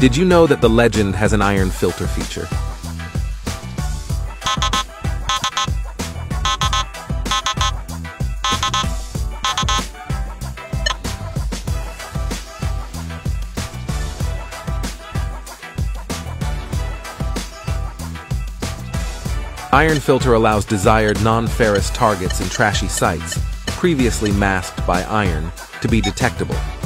Did you know that the Legend has an iron filter feature? Iron filter allows desired non-ferrous targets and trashy sites, previously masked by iron, to be detectable.